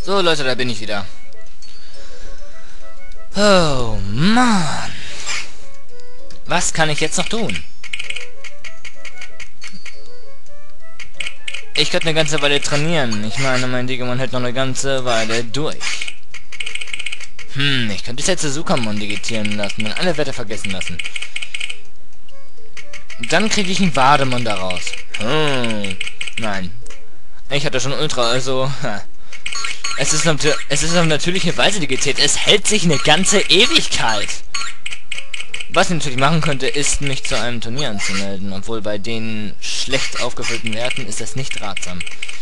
So Leute, da bin ich wieder. Oh Mann. Was kann ich jetzt noch tun? Ich könnte eine ganze Weile trainieren. Ich meine, mein Digimon hält noch eine ganze Weile durch. Ich könnte jetzt Suzukamon digitieren lassen und alle Werte vergessen lassen. Dann kriege ich einen Vademon daraus. Nein. Ich hatte schon Ultra, also... Es ist auf natürliche Weise digitiert. Es hält sich eine ganze Ewigkeit. Was ich natürlich machen könnte, ist, mich zu einem Turnier anzumelden. Obwohl bei den schlecht aufgefüllten Werten ist das nicht ratsam.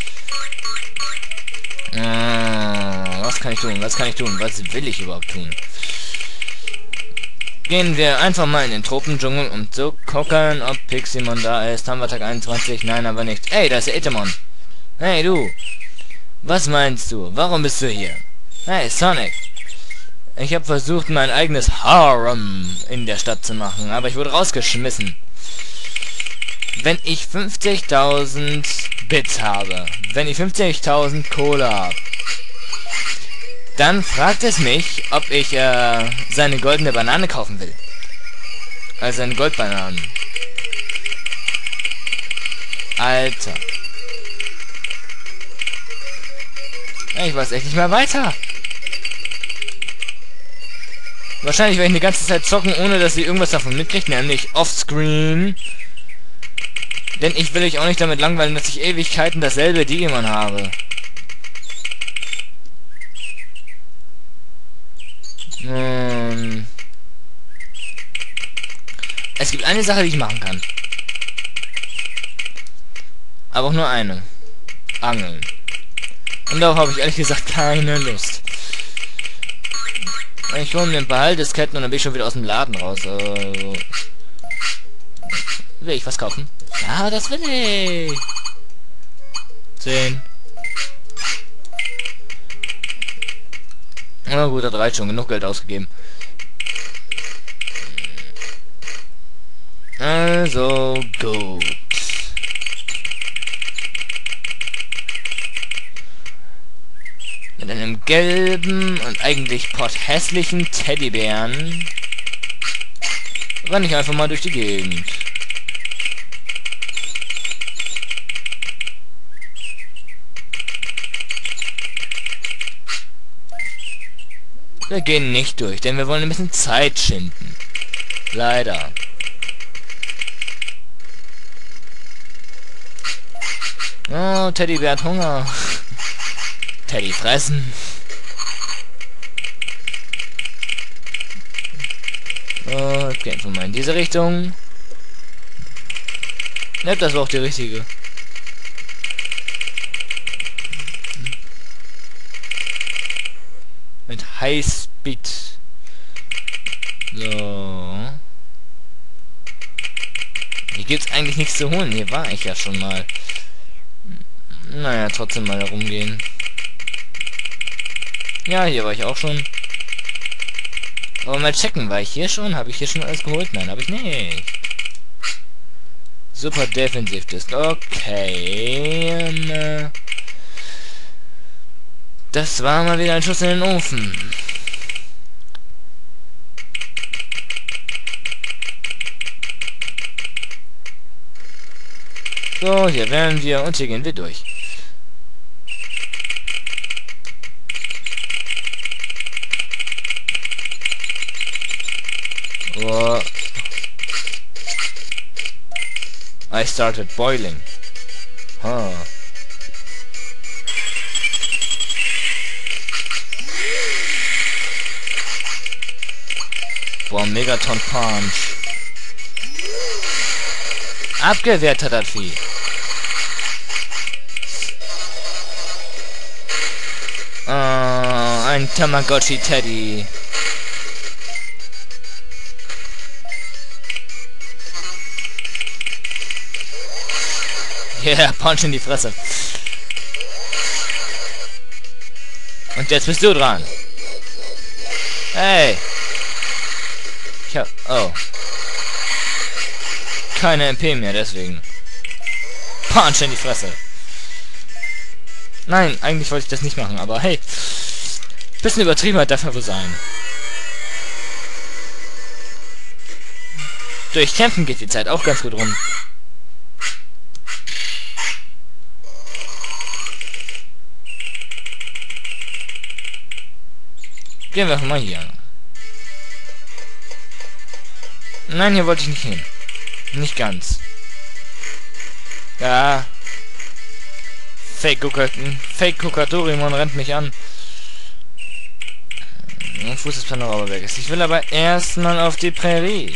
Was kann ich tun? Was kann ich tun? Was will ich überhaupt tun? Gehen wir einfach mal in den Tropendschungel, um zu gucken, ob Piximon da ist. Haben wir Tag 21? Nein, aber nicht. Ey, da ist der Etemon. Hey, du. Was meinst du? Warum bist du hier? Hey, Sonic. Ich habe versucht, mein eigenes Harem in der Stadt zu machen, aber ich wurde rausgeschmissen. Wenn ich 50.000 Bits habe, wenn ich 50.000 Kohle habe, dann fragt es mich, ob ich seine goldene Banane kaufen will. Also seine Goldbananen. Alter. Ich weiß echt nicht mehr weiter. Wahrscheinlich werde ich die ganze Zeit zocken, ohne dass sie irgendwas davon mitkriegt, nämlich offscreen. Denn ich will euch auch nicht damit langweilen, dass ich Ewigkeiten dasselbe Digimon habe. Es gibt eine Sache, die ich machen kann. Aber auch nur eine. Angeln. Und darauf habe ich ehrlich gesagt keine Lust. Ich hole mir ein paar Haltesketten und dann bin ich schon wieder aus dem Laden raus. Also. Will ich was kaufen? Ja, das will ich. 10. Na gut, das reicht schon. Genug Geld ausgegeben. Also, gut. Mit einem gelben und eigentlich potthässlichen Teddybären renne ich einfach mal durch die Gegend. Wir gehen nicht durch, denn wir wollen ein bisschen Zeit schinden. Leider. Oh, Teddybär hat Hunger. Teddy fressen. Oh, ich gehe einfach mal in diese Richtung. Ja, das war auch die richtige. Mit Highspeed. So. Hier gibt's eigentlich nichts zu holen. Hier war ich ja schon mal. Naja, trotzdem mal herumgehen. Ja, hier war ich auch schon. Aber mal checken, war ich hier schon? Habe ich hier schon alles geholt? Nein, habe ich nicht. Super defensiv ist. Okay. Das war mal wieder ein Schuss in den Ofen. So, hier wären wir und hier gehen wir durch. Oh. I started boiling. Huh. Boah, Megaton Punch. Abgewehrt hat das Vieh. Ein Tamagotchi Teddy. Ja, yeah, Punch in die Fresse. Und jetzt bist du dran. Hey. Ich hab... Oh. Keine MP mehr, deswegen. Punch in die Fresse. Nein, eigentlich wollte ich das nicht machen, aber hey. Bisschen übertrieben hat darf ja wohl sein. Durch Kämpfen geht die Zeit auch ganz gut rum. Gehen wir einfach mal hier. Nein, hier wollte ich nicht hin. Nicht ganz. Ja. Fake-Kokatorimon rennt mich an. Fuß des Panorama weg ist. Ich will aber erstmal auf die Prärie.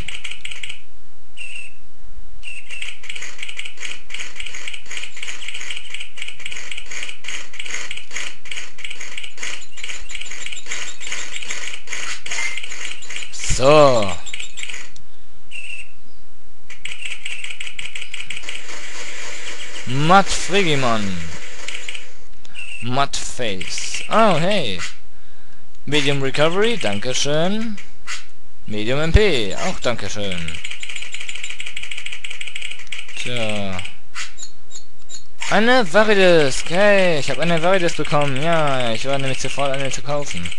So. Matt Frigimon. Matt Face. Oh, hey. Medium Recovery, dankeschön. Medium MP, auch dankeschön. Tja. Eine Varidisk. Hey, ich habe eine Varidisk bekommen. Ja, ich war nämlich sofort eine zu kaufen.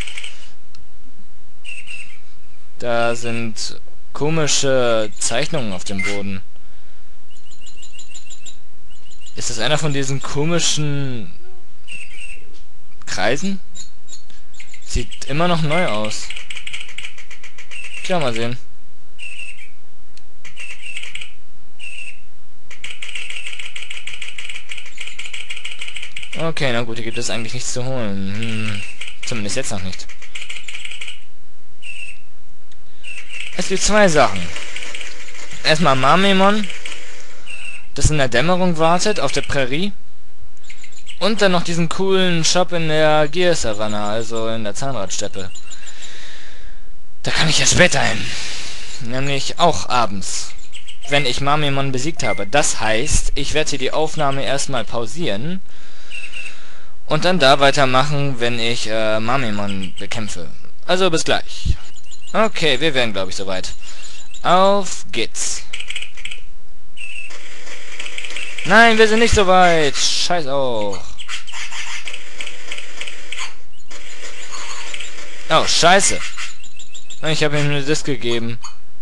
Da sind komische Zeichnungen auf dem Boden. Ist das einer von diesen komischen Kreisen? Sieht immer noch neu aus. Tja, mal sehen. Okay, na gut, hier gibt es eigentlich nichts zu holen. Zumindest jetzt noch nicht. Es gibt zwei Sachen. Erstmal Mamemon, das in der Dämmerung wartet, auf der Prärie. Und dann noch diesen coolen Shop in der Gear-Savanne, also in der Zahnradsteppe. Da kann ich ja später hin. Nämlich auch abends, wenn ich Mamemon besiegt habe. Das heißt, ich werde hier die Aufnahme erstmal pausieren und dann da weitermachen, wenn ich Mamemon bekämpfe. Also bis gleich. Okay, wir werden, glaube ich, soweit. Auf geht's. Nein, wir sind nicht so weit. Scheiß auch. Oh, scheiße. Ich habe ihm eine Disk gegeben.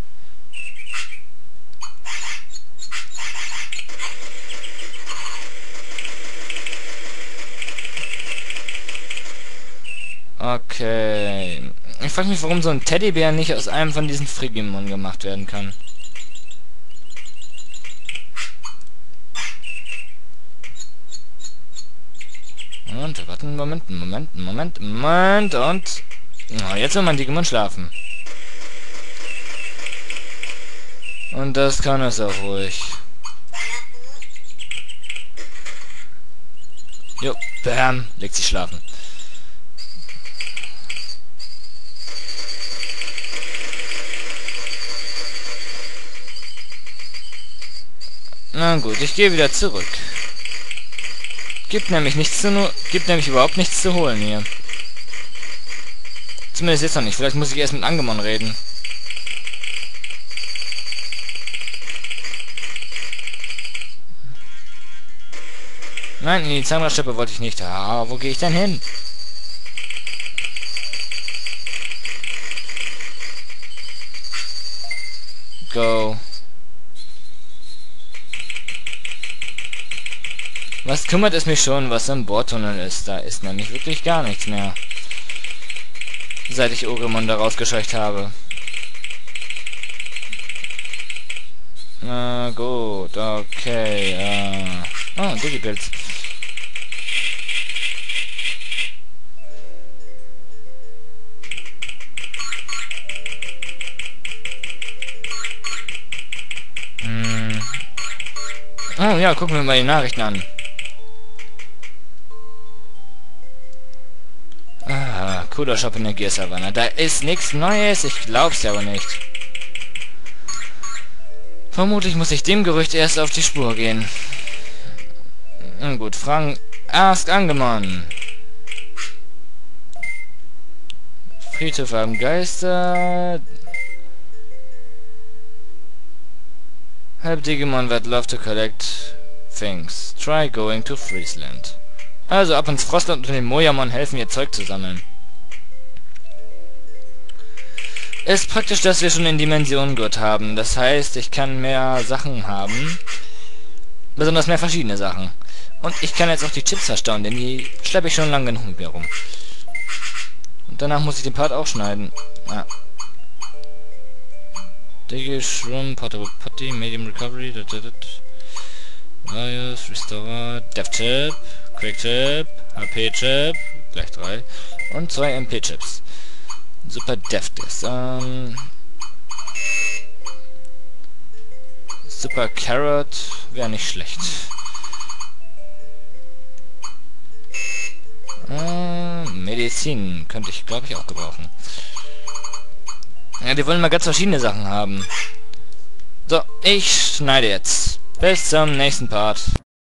Okay. Ich frage mich, warum so ein Teddybär nicht aus einem von diesen Frigimon gemacht werden kann. Und, warte, Moment und... Oh, jetzt will mein Digimon schlafen. Und das kann es auch ruhig. Jo, bam, legt sich schlafen. Na gut, ich gehe wieder zurück. Gibt nämlich überhaupt nichts zu holen hier. Zumindest jetzt noch nicht. Vielleicht muss ich erst mit Angemon reden. Nein, in die Zahnradsteppe wollte ich nicht. Ah, wo gehe ich denn hin? Go. Was kümmert es mich schon, was im Bordtunnel ist? Da ist nämlich wirklich gar nichts mehr. Seit ich Ogremon da rausgescheucht habe. Na gut, okay. Oh, Digipilz. Oh ja, gucken wir mal die Nachrichten an. Cooler Shop in der Gear-Savanne. Da ist nichts Neues, ich glaub's ja aber nicht. Vermutlich muss ich dem Gerücht erst auf die Spur gehen. Na gut, fragen. Ask Angemon. Friedhof haben Geister. Help Digimon that love to collect things. Try going to Friesland. Also ab ins Frostland und den Mojamon helfen, ihr Zeug zu sammeln. Ist praktisch, dass wir schon den Dimensionengurt haben. Das heißt, ich kann mehr Sachen haben. Besonders mehr verschiedene Sachen. Und ich kann jetzt auch die Chips verstauen, denn die schleppe ich schon lange genug mit mir rum. Und danach muss ich den Part auch schneiden. Ja. Diggy, Shroom, Portable Potty, Medium Recovery, Virus, Restore, Dev Chip, Quick Chip, HP Chip, gleich 3. Und 2 MP Chips. Super Dev Disc. Super Carrot wäre nicht schlecht. Medizin könnte ich, glaube ich, auch gebrauchen. Ja, die wollen mal ganz verschiedene Sachen haben. So, ich schneide jetzt. Bis zum nächsten Part.